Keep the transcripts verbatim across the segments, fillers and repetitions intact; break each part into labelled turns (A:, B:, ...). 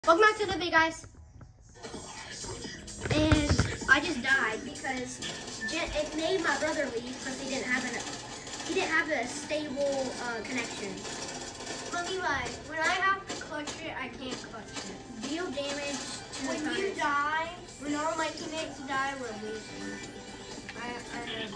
A: Welcome back to the video, guys. And I just died because it made my brother leave because he didn't have an he didn't have a stable uh, connection.
B: Let me lie. When I have to clutch it, I can't clutch it.
A: Deal damage to
B: When
A: the
B: you
A: opponents.
B: die, when all my teammates die, we're losing. I, I know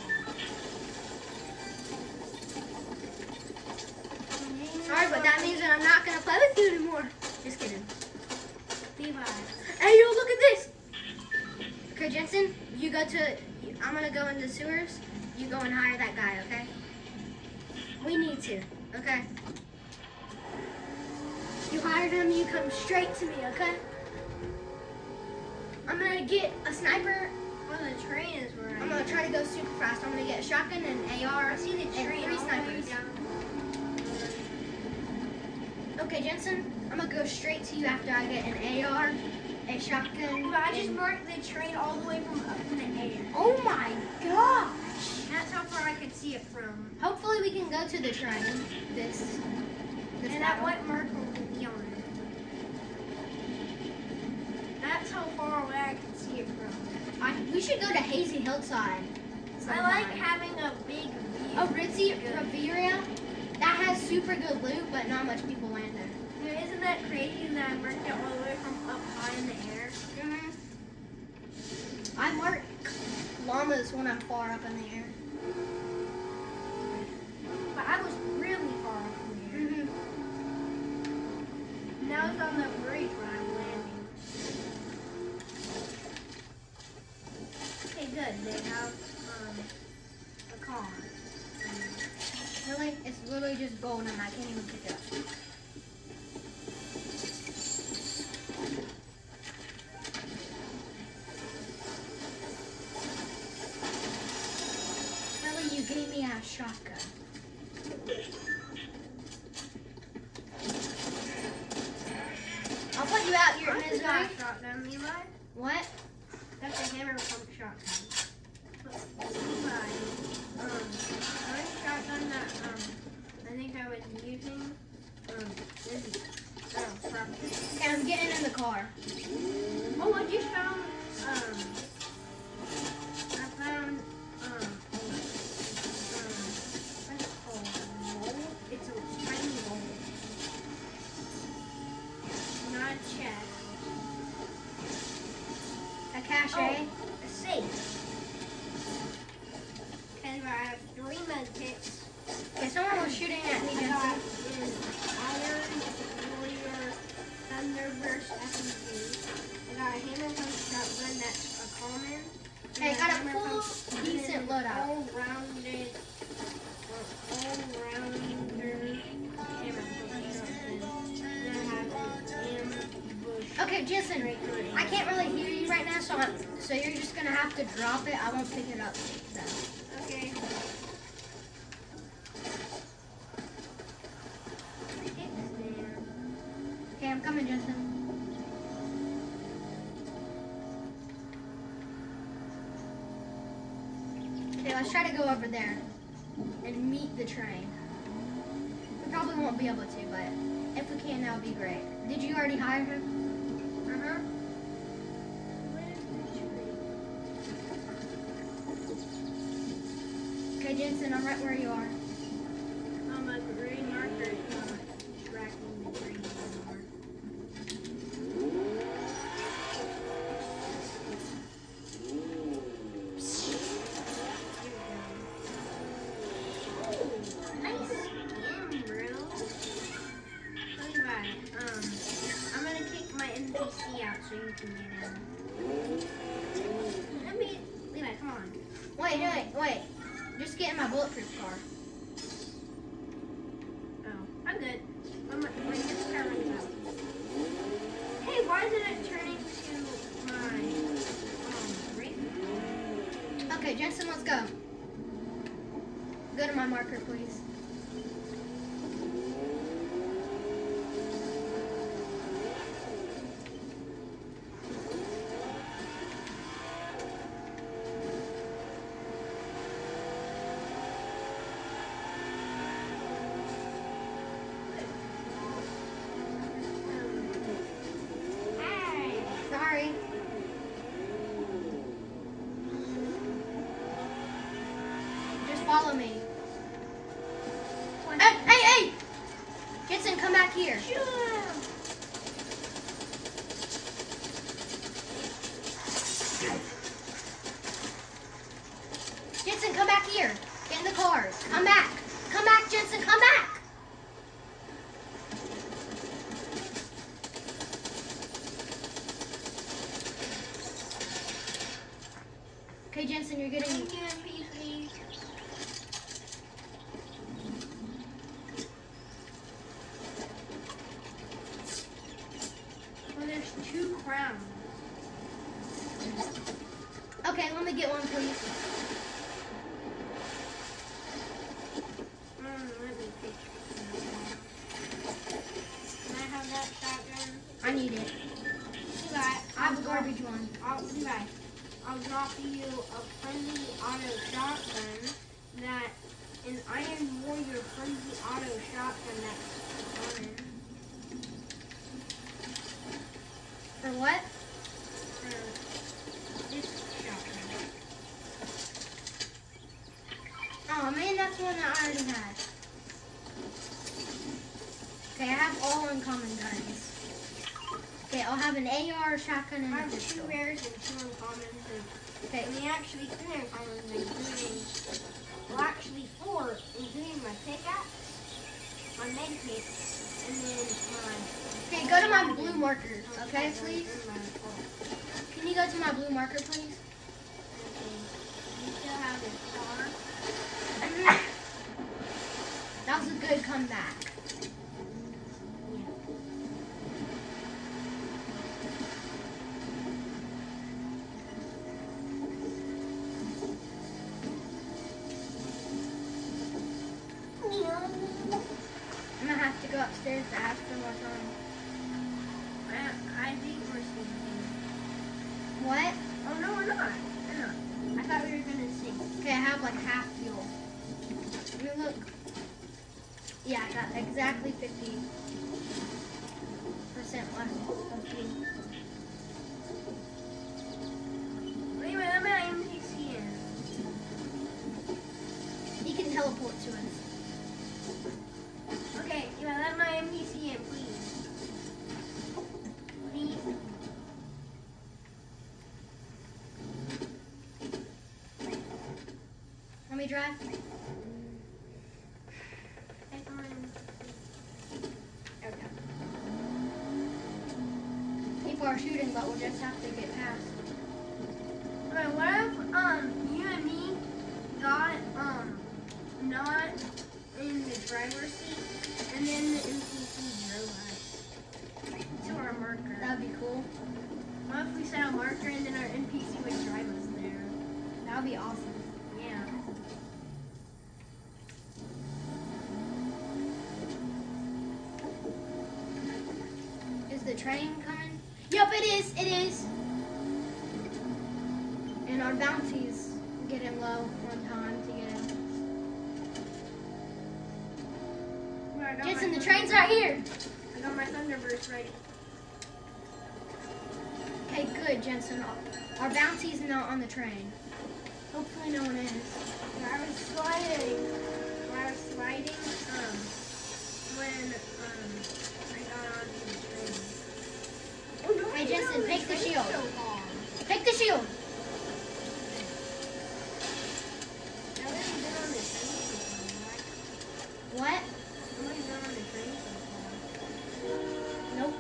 B: that.
A: Sorry, but that means that I'm not gonna play with you anymore. Just kidding.
B: Levi.
A: Hey, yo, look at this. Okay, Jensen, you go to. I'm gonna go in the sewers. You go and hire that guy, okay? We need to, okay? You hired him. You come straight to me, okay? I'm gonna get a sniper.
B: Well, the train is where
A: I'm
B: I
A: gonna try to go super fast. I'm gonna get a shotgun and A R.
B: I see the
A: and
B: train
A: three
B: all the way
A: snipers.
B: down.
A: Okay, Jensen, I'm gonna go straight to you after I get an A R, a shotgun.
B: But I just
A: and-
B: marked the train all the way from up in the air.
A: Oh my gosh!
B: That's how far I could see it from.
A: Hopefully we can go to the train. This. this
B: And that
A: battle.
B: white marker will be on it. That's how far away I can see it from.
A: I, we should go to Hazy Hillside.
B: I like having a big view.
A: Oh, Ritzy Riviera. That has super good loot, but not much people land there.
B: Yeah, isn't that crazy that I marked it all the way from up high in the air?
A: Mm-hmm. I mark llamas when I'm far up in the air.
B: But I was really far up in the air.
A: Mm-hmm.
B: Now it's on the bridge when I'm landing. Okay, good. They have um, a car.
A: Really? It's literally just golden. I can't even pick it up. Really, you gave me a shotgun. I'll put you out your
B: I just
A: misery.
B: got a shotgun, Levi.
A: What?
B: That's a hammer pump shotgun. Levi, um, my shotgun that um I think I was using um this is oh crap.
A: Okay, I'm getting in the car.
B: Oh, I just found um I found um um what's it called? Roll? It's a tiny roll. Not a chest.
A: A cache.
B: Oh, a safe. Okay, I have three med kits.
A: Okay, someone was shooting at me,
B: I got
A: Jensen.
B: an Iron Warrior Thunderburst S M G. I got a hammer punch shotgun that's a common.
A: Hey,
B: and
A: got a
B: hammer
A: full,
B: punch
A: decent
B: and
A: loadout.
B: All-rounded, all-rounder hammer punch shotgun. Then I have an ambush.
A: Okay, Jensen,
B: Right through.
A: I can't really hear you right now, so I'm, so you're just gonna have to drop it. I won't pick it up. So.
B: Okay.
A: Okay, I'm coming, Jensen. Okay, let's try to go over there and meet the train. We probably won't be able to, but if we can, that would be great. Did you already hire him?
B: Uh-huh.
A: Okay, Jensen, I'm right where you are.
B: Um, a green marker is not tracking the green anymore. Nice skin, bro. Levi, um, I'm gonna kick my N P C out so you can get in. Let me, Levi, come on.
A: Wait, wait, wait. Just get in my bulletproof car.
B: Oh, I'm good. I'm, my this car runs out. Hey, why isn't it turning to my um rifle?
A: Okay, Jensen, let's go. Go to my marker, please. me. Hey, hey, hey! Jensen, come back here.
B: Shoot him!
A: Jensen, come back here. Get in the car. Come back. Come back, Jensen, come back. Okay, Jensen, you're getting...
B: Thank you, N P C. Well, there's two crowns.
A: Okay, let me get one, please.
B: Mm, let me pick. Can I have that shotgun?
A: I need it.
B: Levi,
A: I have a garbage one.
B: I'll, Levi, I'll drop you a friendly auto shotgun that, an Iron Warrior friendly auto shotgun that's common.
A: For what?
B: For this shotgun.
A: Oh man, that's one that I already had. Okay, I have all uncommon guns. Okay, I'll have an A R, shotgun, and
B: I
A: a
B: have two
A: pistol.
B: rares and two uncommons. And,
A: Okay,
B: I mean, actually three uncommons, including, well, actually four, including my pickaxe, my medkit, and then my...
A: okay, go to my blue marker, okay,
B: shotgun
A: please?
B: and my pole.
A: Can you go to my blue marker, please?
B: Okay. You still have this car?
A: That was a good comeback. I'm gonna have to go upstairs to ask for more time.
B: I, I think we're singing.
A: What?
B: Oh, no, we're not. We're not. I thought we were going to sing.
A: Okay, I have like half fuel. Let me look. Yeah, I got exactly fifty percent left of fuel.
B: Wait, wait, let me M P C in.
A: He can teleport to us.
B: Okay, yeah, let my M P C in, please. Please.
A: Let me drive.
B: Take on.
A: Okay. People are shooting, but we'll just have to get past.
B: Wait, what if, um, you and me got, um, not in the driver's seat, and then the N P C drove us to our marker?
A: That'd be cool.
B: What if we set a marker and then our N P C would drive us there?
A: That would be awesome.
B: Yeah.
A: Is the train coming? Yep, it is. It is. And our bounty's getting low on time to get in.
B: Well, I got
A: Jensen,
B: my
A: the train's right here.
B: I got my Thunderburst ready.
A: Okay, good, Jensen. Our bounty's not on the train. Hopefully no one is.
B: When I was sliding, when I was sliding, um, when, um, I got onto the train. Oh, no,
A: Hey,
B: I
A: Jensen,
B: know,
A: take the
B: train's
A: shield.
B: so long.
A: Take the shield.
B: Nobody's been on the train so far, right?
A: What?
B: Nobody's been on the train so far.
A: Nope.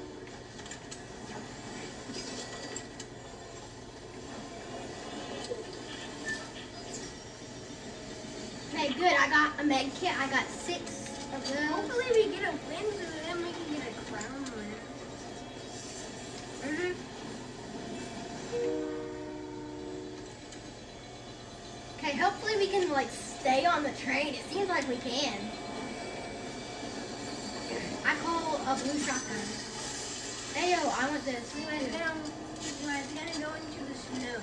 A: Okay, good. I got a med kit. I got six of those.
B: Hopefully we get a win so then we can get a crown winner.
A: Mhm. Okay, hopefully we can like stay on the train. It seems like we can. I call a blue shotgun. Hey yo, I want this.
B: Anyways, now, anyways, gonna go into the snow.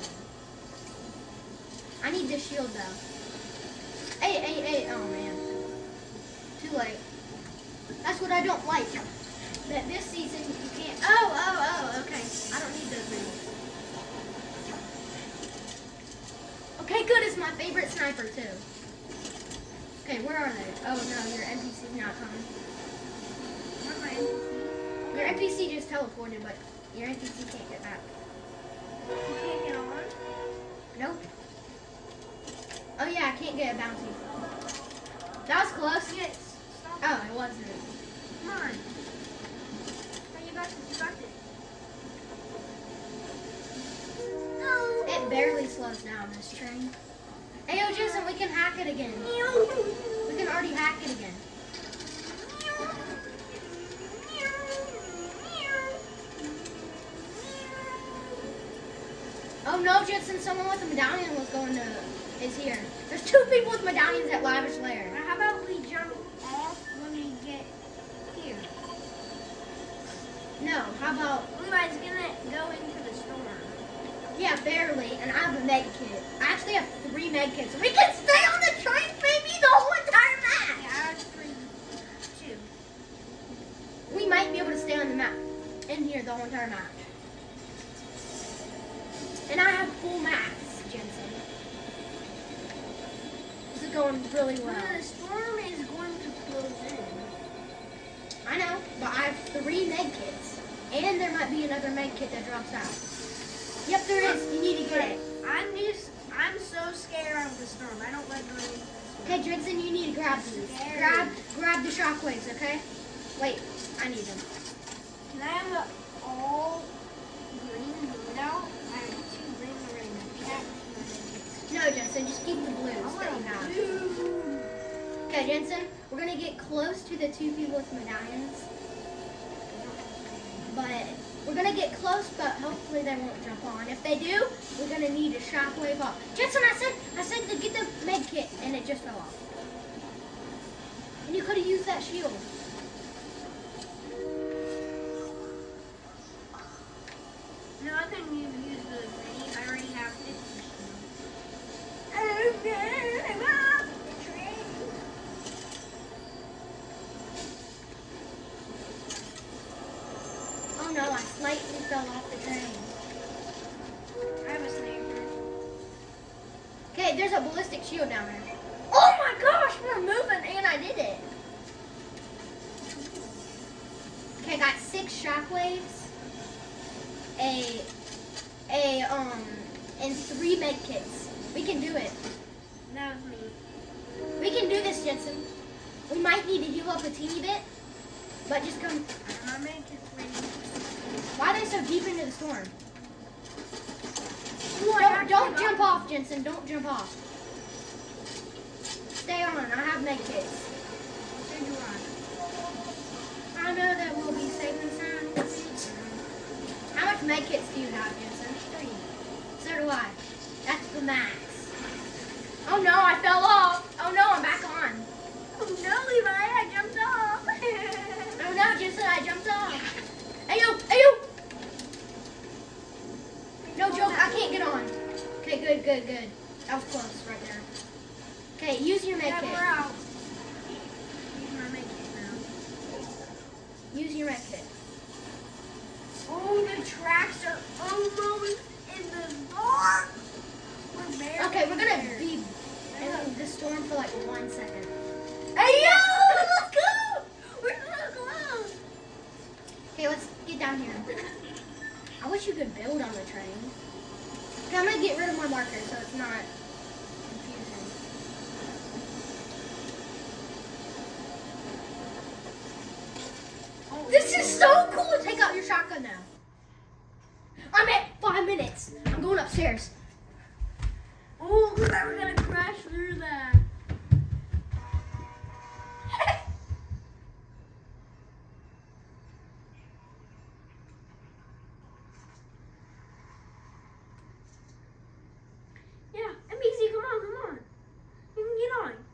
A: I need this shield though. Hey, hey, hey, oh man. Too late. That's what I don't like. That this season you can't, oh, oh, oh, okay. I don't need those rings. Okay, good, it's my favorite sniper too. Okay, where are they? Oh no, your N P C's not coming.
B: Not my N P C.
A: Your N P C just teleported, but your N P C can't get back.
B: You can't get on?
A: Nope. Oh yeah, I can't get a bounty. That was close.
B: Yes. Stop.
A: Oh, it wasn't.
B: Come on. Oh, you got this. You got this. No.
A: It barely slows down, this train. Hey, yo, Jason, we can hack it again. We can already hack it again. Oh no, Jensen, someone with a medallion was going to, is here. There's two people with medallions at Lavish Lair.
B: Now, how about we jump off when we get here?
A: No, how about,
B: Levi's gonna go into the storm.
A: yeah, barely, and I have a med kit. I actually have three med kits. We can stay on the train, baby, the whole entire match.
B: Yeah, I have three, two.
A: We might be able to stay on the map, in here the whole entire match. And I have full max, Jensen. This is going really well.
B: Well, the storm is going to close in.
A: I know, but I have three med kits. And there might be another med kit that drops out. Yep, there is. You need to get it.
B: I'm just, I'm so scared of the storm. I don't like going into the storm.
A: Okay, Jensen, you need to grab these.
B: Scary.
A: Grab, grab the shockwaves, okay? Wait, I need them.
B: Can I have a all green now? I have two green already. That's
A: No, Jensen, just keep the blues that you have.
B: blue.
A: Okay, Jensen, we're gonna get close to the two people with medallions. But we're gonna get close, but hopefully they won't jump on. If they do, we're gonna need a shockwave off. Jensen, I said, I said to get the med kit, and it just fell off. And you could have used that shield.
B: No, I couldn't even use the mini. I already have fifty.
A: Oh no, I slightly fell off the train.
B: I have a sniper.
A: Okay, there's a ballistic shield down there. Oh my gosh, we're moving, and I did it. Okay, I got six shockwaves, a, a, um, and three med kits. We can do it.
B: That was me.
A: We can do this, Jensen. We might need to heal up a teeny bit, but just come.
B: My make it ready.
A: Why are they so deep into the storm?
B: Ooh, I
A: Don't,
B: actually
A: don't
B: got
A: jump
B: one.
A: off, Jensen. Don't jump off. Stay on. I have med kits.
B: So do I.
A: I know that we'll be safe and sound. How much med kits do you have, Jensen?
B: Three.
A: So do I. That's the max. Oh no, I fell off. Oh no, I'm back on.
B: Oh no, Levi, I jumped off.
A: Oh no, Jensen, I jumped off. Ayo, ayo. No joke, I can't get on. Okay, good, good, good. That was close right there. Okay, use your med
B: Yeah,
A: kit.
B: we're out. Use my med kit now.
A: Use your med kit.
B: Oh, the tracks are almost in the storm. We're barely
A: Okay, we're gonna
B: there.
A: be in the storm for like one second. Hey yo, let's go! We're so close. Okay, let's get down here. I wish you could build on the train. Okay, I'm gonna get rid of my marker so it's not confusing.
B: Oh,
A: This is so cool. Take out your shotgun now. I'm at five minutes. I'm going upstairs.
B: Oh, because I was gonna crash through that. Yeah, M B C, come on, come on. You can get on.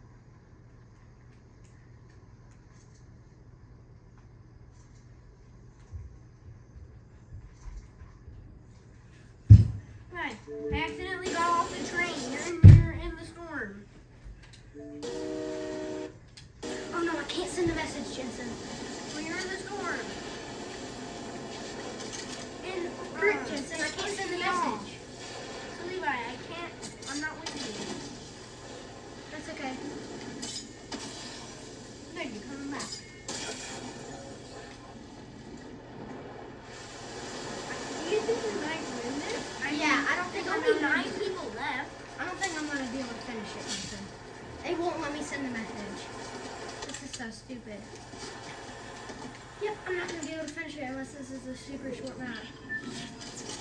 B: Right. I accidentally got off the train. You're in, you're in the storm.
A: Oh no, I can't send a message, Jensen.
B: Well, you're in the storm. And
A: Frick,
B: um,
A: Jensen, I
B: it's
A: can't send a
B: pushing me off.
A: message.
B: So Levi, I can't. I'm not with you.
A: That's okay.
B: think we might win this. I
A: Yeah,
B: mean,
A: I don't think
B: there's
A: I'm
B: only
A: gonna
B: nine
A: be-
B: people left.
A: I don't think I'm gonna be able to finish it, Ethan. They won't let me send a message. This is so stupid. Yep, I'm not gonna be able to finish it unless this is a super short map.